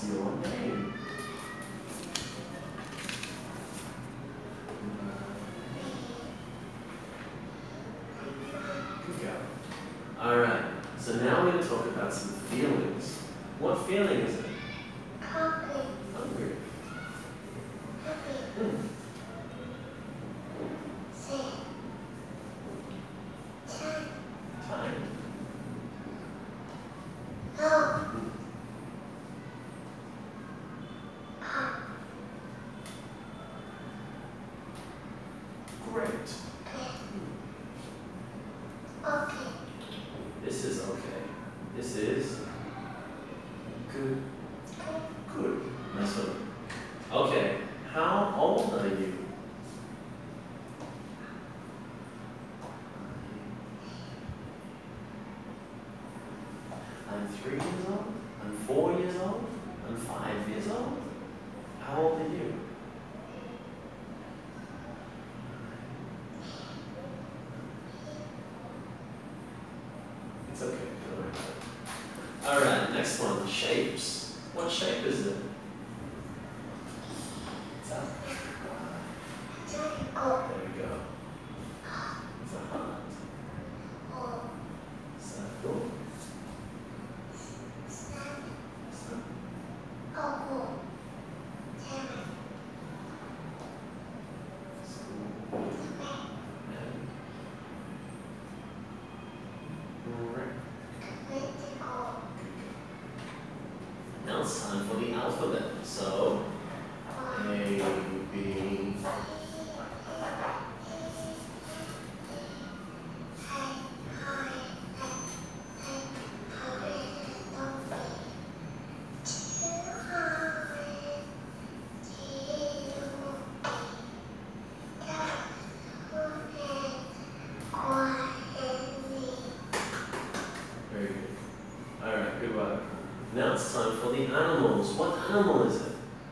your name? Good girl. Alright, so now we're going to talk about some feelings. What feeling is it? Hungry. Hungry. Happy. Mm. Sad. Tired. Tired. Low. Mm. Up. Great. Good. Mm. Okay. This is okay. This is good. Good. Nice one. Okay, how old are you? I'm 3 years old. I'm 4 years old. I'm 5 years old. How old are you? It's okay. Don't worry about it. Alright, next one. Shapes. What shape is it? It's a Triangle. There we go. It's a heart. Or Circle. stand. Sun. Oval. Diamond. School. Square. And Vertical. now it's time for the alphabet. So, A, B, very good. Alright, good work. Now it's time for the animals. What animal is it?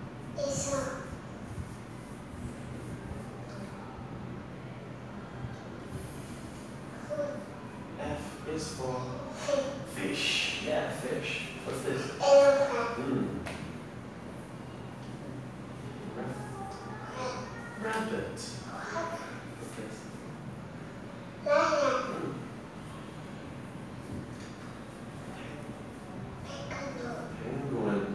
F is for fish. Yeah, fish. What's this? Mm. Rabbit. What's this? Mm. Penguin.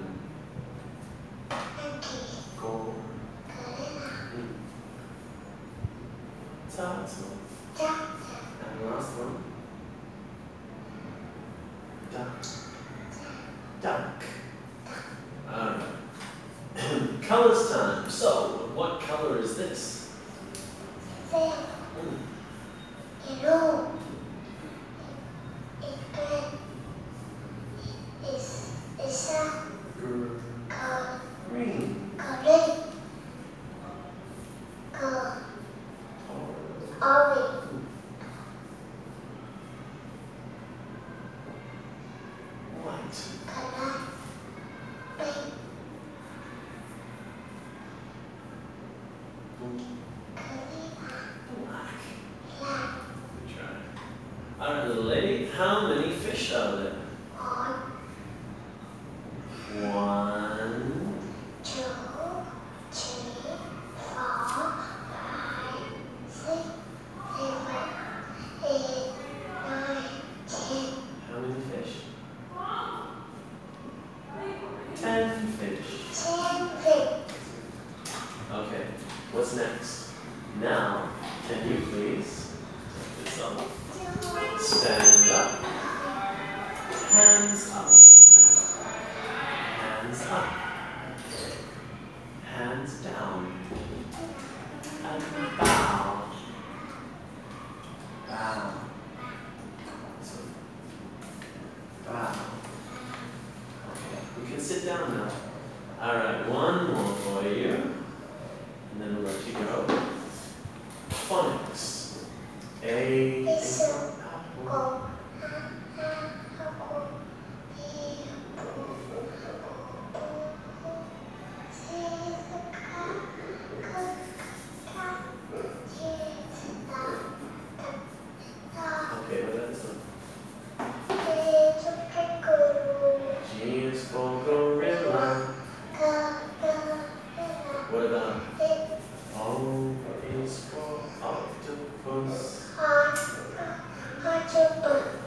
Gold. Mm. Turtle. And the last one. Duck. Duck. Alright. Colors time. So, what color is this? Mm. Green. Orange. White. Color. Pink. Black. Black. Good try. Alright, little lady. How many fish are there? 1, 1, 2, 3, 4, 5, 6, 7, 8, 9, 10. how many fish? 10 fish. 10 fish. Okay, what's next? Now, can you please take this off? Stand up. Hands up. Hands up. Hands down. And bow. Bow. So, bow. Okay, we can sit down now. Alright, one more for you. And then we'll let you go. Phonics. A is for apple. Okay, what about this one? G is for gorilla. What about O is for octopus? Octopus.